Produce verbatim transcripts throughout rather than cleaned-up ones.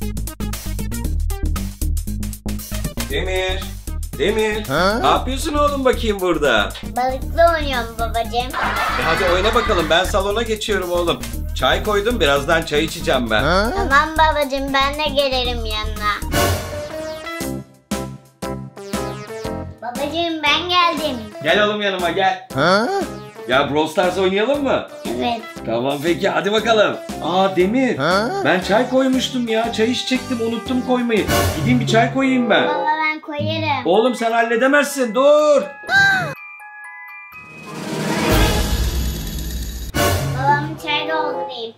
Demir. Demir. Ha? Ne yapıyorsun oğlum bakayım burada? Balıkla oynuyorum babacığım. E hadi oyna bakalım. Ben salona geçiyorum oğlum. Çay koydum. Birazdan çay içeceğim ben. Ha? Tamam babacığım, ben de gelirim yanına. Babacığım ben geldim. Gel oğlum yanıma gel. Ha? Ya Brawl Stars oynayalım mı? Evet. Tamam peki hadi bakalım. Aa Demir. Ha? Ben çay koymuştum ya. Çay içecektim, unuttum koymayı. Gideyim bir çay koyayım ben. Baba ben koyarım. Oğlum sen halledemezsin, dur. Babamın çay doldurayım.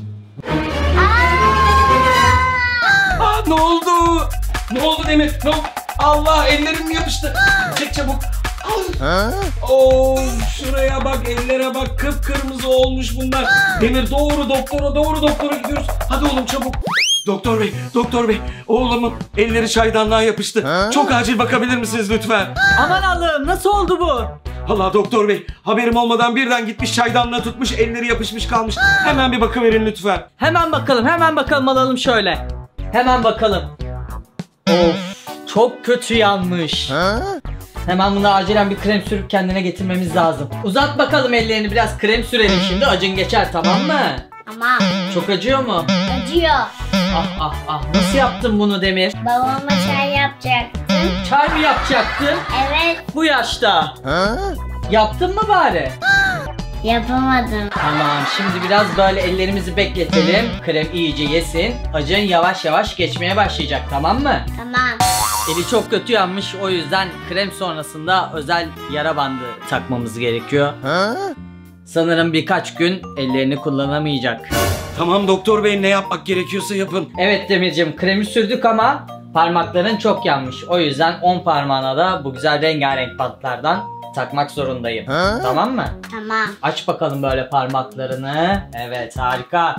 Aa, ne oldu? Ne oldu Demir? Ne oldu? Allah, ellerim yapıştı. Çek çabuk. Ha? Oo, şuraya bak, ellere bak, kıpkırmızı olmuş bunlar. Demir doğru doktora, doğru doktora gidiyoruz. Hadi oğlum çabuk. Doktor bey, doktor bey, oğlumun elleri çaydanlığa yapıştı. Ha? Çok acil bakabilir misiniz lütfen? Aman Allah'ım, nasıl oldu bu? Allah doktor bey, haberim olmadan birden gitmiş çaydanlığa tutmuş, elleri yapışmış kalmış. Hemen bir bakıverin lütfen. Hemen bakalım, hemen bakalım, alalım şöyle. Hemen bakalım. Of, çok kötü yanmış. Ha? Hemen buna acilen bir krem sürüp kendine getirmemiz lazım. Uzat bakalım ellerini, biraz krem sürelim şimdi, acın geçer, tamam mı? Tamam. Çok acıyor mu? Acıyor. Ah ah ah, nasıl yaptın bunu Demir? Babama çay yapacaktım. Çay mı yapacaktın? Evet. Bu yaşta. Ha? Yaptın mı bari? Yapamadım. Tamam, şimdi biraz böyle ellerimizi bekletelim. Krem iyice yesin. Acın yavaş yavaş geçmeye başlayacak, tamam mı? Tamam. Eli çok kötü yanmış, o yüzden krem sonrasında özel yara bandı takmamız gerekiyor. Ha? Sanırım birkaç gün ellerini kullanamayacak. Tamam doktor bey, ne yapmak gerekiyorsa yapın. Evet Demircim, kremi sürdük ama parmakların çok yanmış. O yüzden on parmağına da bu güzel rengarenk bantlardan takmak zorundayım. Ha? Tamam mı? Tamam. Aç bakalım böyle parmaklarını. Evet, harika.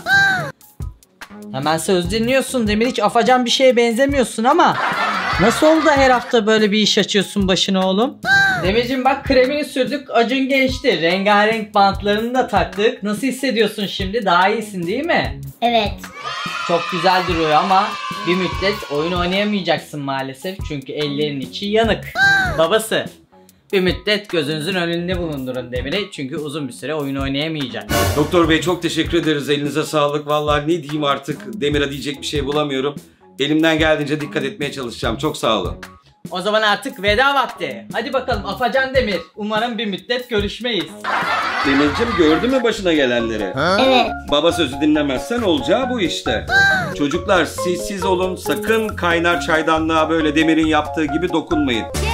Hemen söz dinliyorsun Demir, hiç afacan bir şeye benzemiyorsun ama nasıl oldu da her hafta böyle bir iş açıyorsun başına oğlum? Demircim bak, kremini sürdük, acın geçti, rengarenk bantlarını da taktık. Nasıl hissediyorsun şimdi? Daha iyisin değil mi? Evet. Çok güzel duruyor ama bir müddet oyun oynayamayacaksın maalesef, çünkü ellerin içi yanık. Babası, bir müddet gözünüzün önünde bulundurun Demir'i, çünkü uzun bir süre oyun oynayamayacak. Doktor bey çok teşekkür ederiz, elinize sağlık. Vallahi ne diyeyim artık, Demir'e diyecek bir şey bulamıyorum. Elimden geldiğince dikkat etmeye çalışacağım, çok sağ olun. O zaman artık veda vakti. Hadi bakalım Afacan Demir, umarım bir müddet görüşmeyiz. Demircim, gördün mü başına gelenleri? Ha? Evet. Baba sözü dinlemezsen olacağı bu işte. Çocuklar siz siz olun, sakın kaynar çaydanlığa böyle Demir'in yaptığı gibi dokunmayın.